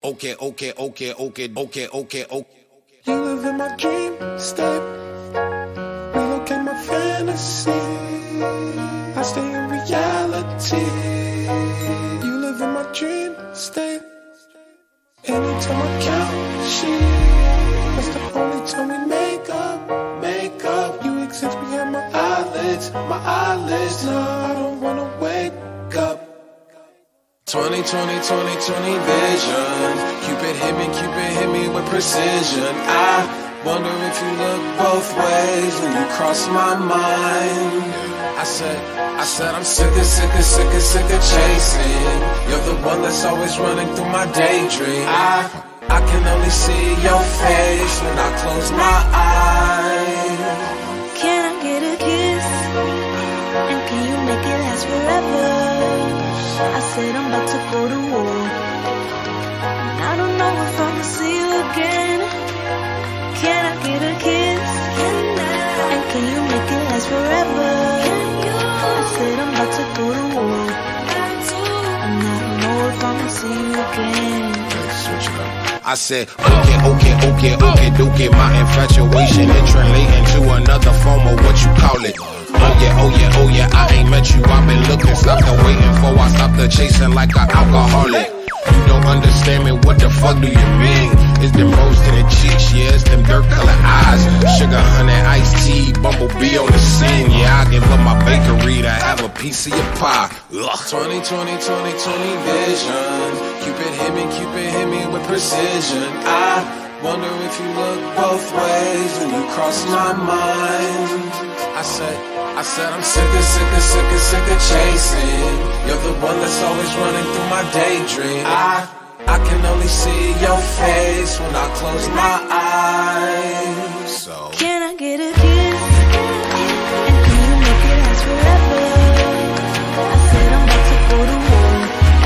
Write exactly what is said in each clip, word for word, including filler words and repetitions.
okay, okay, okay, okay, okay, okay, okay. You live in my dream state. Relocate my fantasy. I stay in reality. You live in my dream state. Anytime I count sheep, that's the only time we make up, make up. You exist behind my eyelids, my eyelids. No, I don't wanna wake up. twenty, twenty, twenty, twenty vision. Cupid hit me, Cupid hit me with precision. I wonder if you look both ways when you cross my mind. I said, I said I'm sick of, sick of, sick of, sick of chasing. You're the one that's always running through my daydream. I, I can only see your face when I close my eyes. Can I get a kiss? And can you make it last forever? I said I'm about to go to war, and I don't know if I'ma see you again. Can I get a kiss? And can you make it last forever? I said I'm about to go to war, and I don't know if I'ma see you again. Switch it up. I said, okay, okay, okay, okay, okay. My infatuation is translating to another form of what you call it. Oh yeah, oh yeah, oh yeah, I ain't met you, I've been looking, stopped the waiting for, I stopped the chasing like an alcoholic. You don't understand me, what the fuck do you mean? It's them rose to the cheeks, yeah, it's them dirt colored eyes. Sugar, honey, iced tea, bumblebee on the scene. Yeah, I give up my bakery to have a piece of your pie. Ugh. twenty, twenty, twenty, twenty vision. Cupid hit me, Cupid hit me with precision. I wonder if you look both ways when you cross my mind. I said, I said I'm sick of, sick of, sick of, sick of chasing. You're the one that's always running through my daydream. I, I can only see your face when I close my eyes. So can I get a kiss? And can you make it last forever? I said I'm about to go to war.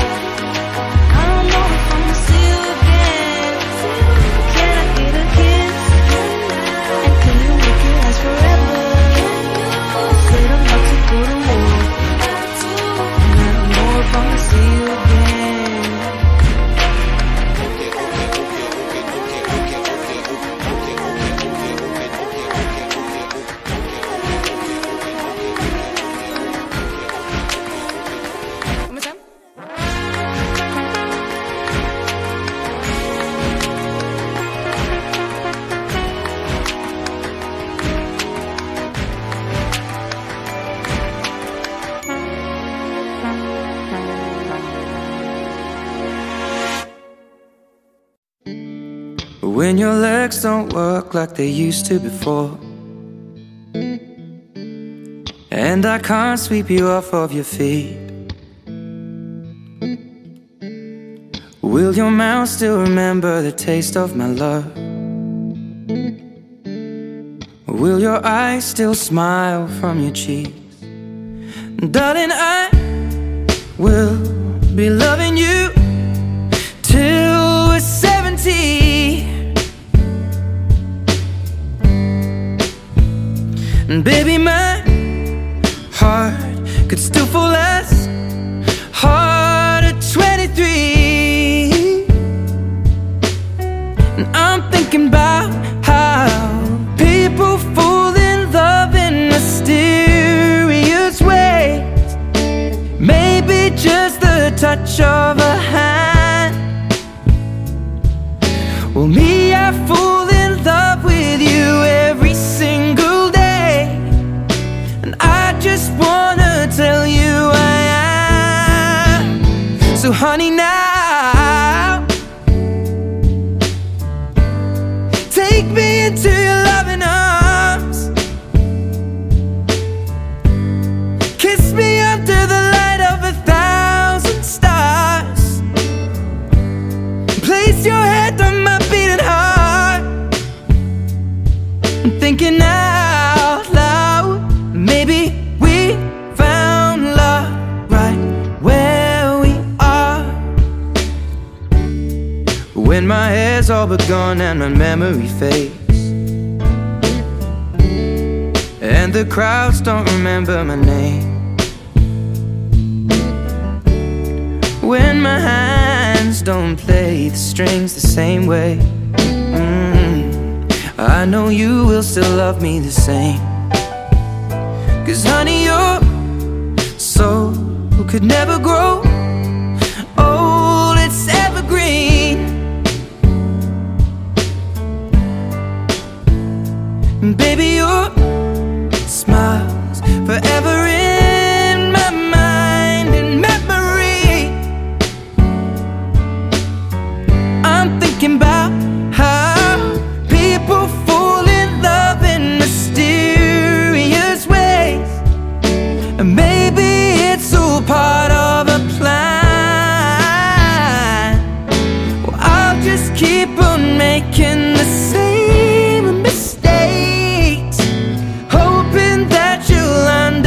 I don't know if I'ma see you again. Can I get a kiss? And can you make it last forever? I said I'm about to go to war, and I don't know if I'ma see you again. okay, okay, okay, okay, okay, okay, okay, okay, okay, okay, okay, One more time. When your legs don't work like they used to before, and I can't sweep you off of your feet, will your mouth still remember the taste of my love? Will your eyes still smile from your cheeks? Darling, I will be loving you till we're seventy. And baby, my heart could still fall as hard at twenty-three. And I'm thinking about how people fall in love in mysterious ways. Maybe just the touch of a hand. Well, me, I fall in love with you every single day. And I just wanna tell you I am. So honey, now take me into your loving arms. Kiss me under the light of a thousand stars. Place your head on my beating heart. I'm thinking out loud, maybe we found love right where we are. When my hair's all but gone and my memory fades, and the crowds don't remember my name. When my hands hands don't play the strings the same way. mm, I know you will still love me the same. Cause honey, your soul could never grow old, it's evergreen. And baby, your smile's forever in my mind and memory. I'm thinking about how people fall in love in mysterious ways. And maybe it's all part of a plan. Well, I'll just keep on making the same mistakes, hoping that you'll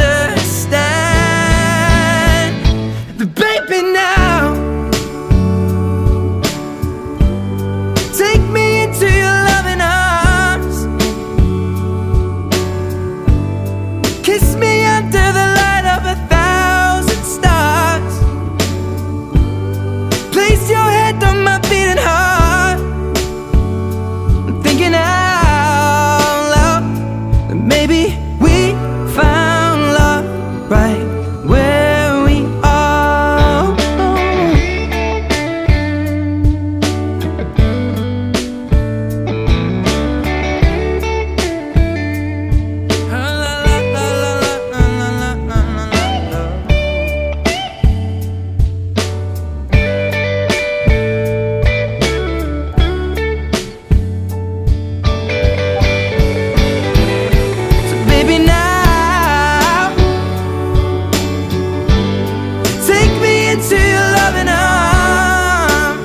understand. But baby, now take me into your loving arms, kiss me under the light of a thousand stars, place your head on my beating heart. I'm thinking out loud that maybe we found love right where we are. So baby, now take me into your loving arms,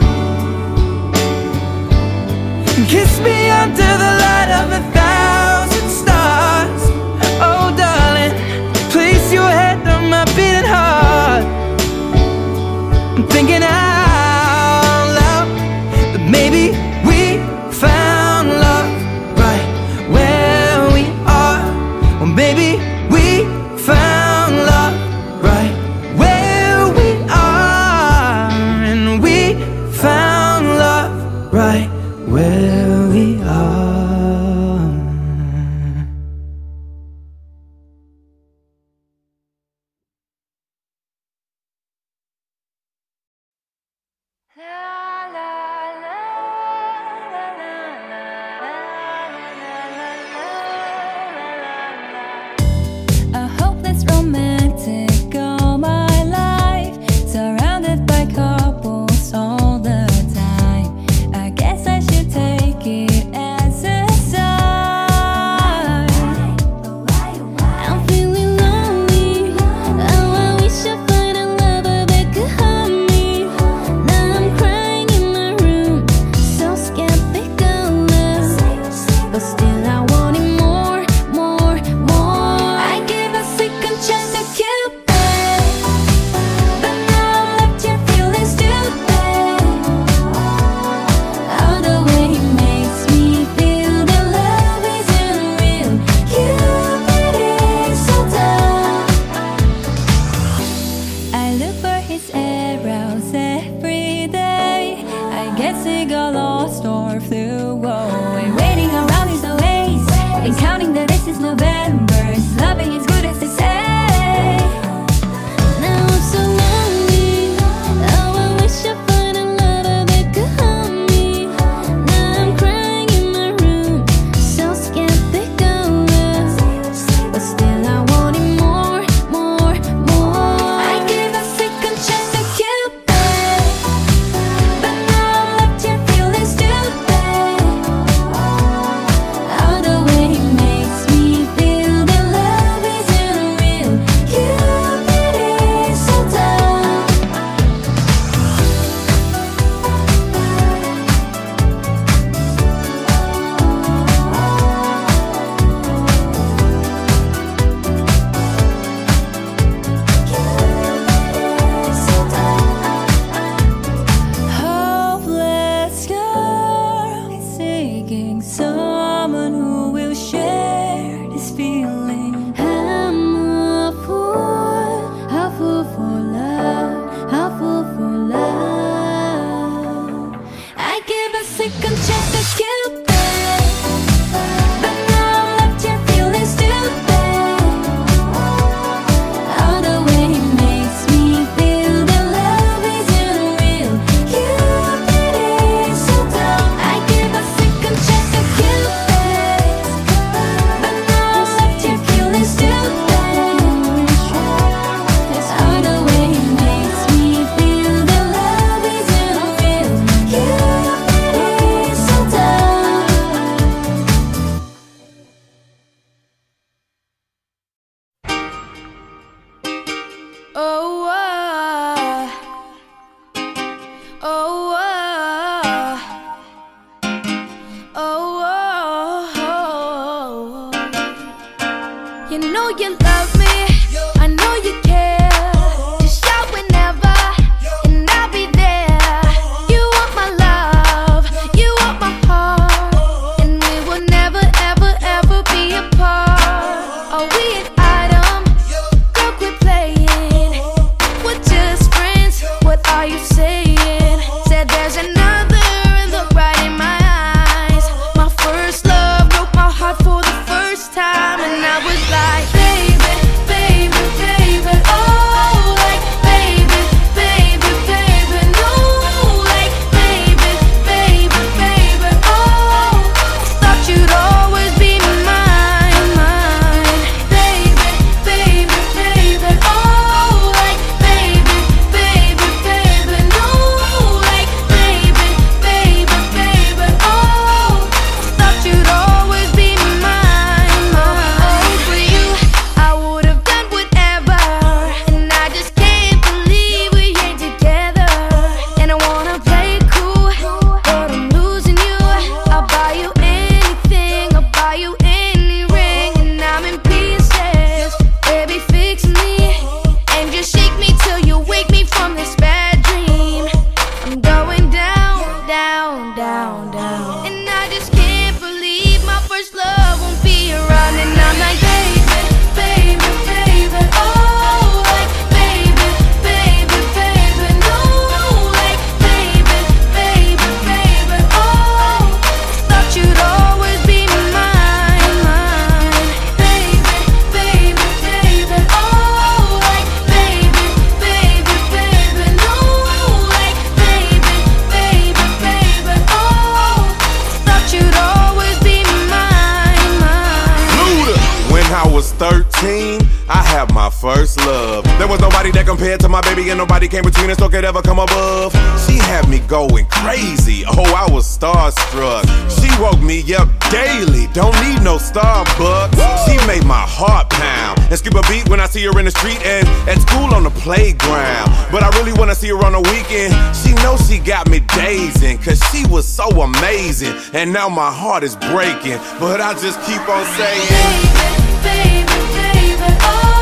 kiss me under the light of a thousand stars. Oh darling, place your head on my beating heart. I'm thinking out loud that maybe we found love right where we are. Or maybe we found love right where we are. And we found love right where we are. I hope that's romantic all my life, surrounded by couples all the time. I guess I should take it as a sign. I'm feeling lonely. Oh, I wish I find a lover that could help me. Now I'm crying in my room, so skeptical, but still I want it more, more, more. I gave a second chance to Cupid, but now I'm left here feeling stupid. Oh, the way he makes me feel that love isn't real. Cupid is so dumb. I look for his arrows every day. I guess he got lost or flew away. Waiting around is no ways, been counting the days since November. His loving is good as they say. Now I'm so lonely. Oh, I wish I find a lover that could help me. Now I'm crying in my room, so skeptical, but still I want it more, more, more. I gave a second chance to Cupid, but now I'm left here feeling stupid. Oh, the way he makes me feel that love is a second chance to Cupid, but now I'm left here feeling stupid. All the way he makes me feel that love isn't real. Cupid is so dumb. I give a second chance to Cupid, but now I'm left here feeling stupid. All the way he makes me feel that love isn't real. Cupid is so dumb. Oh, uh, oh, uh, oh, oh, you know you love me, I know you care. Just shout whenever, and I'll be there. You want my love, you want my heart, and we will never, ever, ever be apart. Are we an item? Girl, quit playing. We're just friends, what are you saying? Said there's another, and look right in my eyes. My first love broke my heart for the first time, and I was like, baby, baby, baby, oh, like, baby, baby, baby, no, like, baby, baby, baby, oh, thought you'd always be mine, mine, baby, baby, baby, oh, like, baby, baby, baby, no, like, baby, baby, baby, oh, thought you'd always be mine, mine. Oh, for you, I would have done whatever, and I just can't believe we ain't together. And I wanna play it cool, but I'm losing you. I'll buy you anything, I'll buy you any ring, and I'm in pieces. Baby, fix me, and just shake me till you wake me from this bad dream. I'm going down, down, down, down, and I just can't believe my first love won't be around. And I'm like, baby, baby, baby, oh, like, baby, baby, baby, no, like, baby, baby, baby, oh, thought you'd always be mine, mine, baby, baby, baby, oh, like, baby, baby, baby, no, like, baby, baby, baby, oh, thought you'd always be mine, mine. Luda. When I was thirteen, I had my first love. There was nobody that compared to my baby, and nobody came between us or could ever come above. She had me going crazy. Oh, I was starstruck. She woke me up daily. Don't need no Starbucks. She made my heart pound and skip a beat when I see her in the street and at school on the playground. But I really wanna see her on the weekend. She knows she got me dazing, cause she was so amazing. And now my heart is breaking, but I just keep on saying, Baby, baby, baby, oh.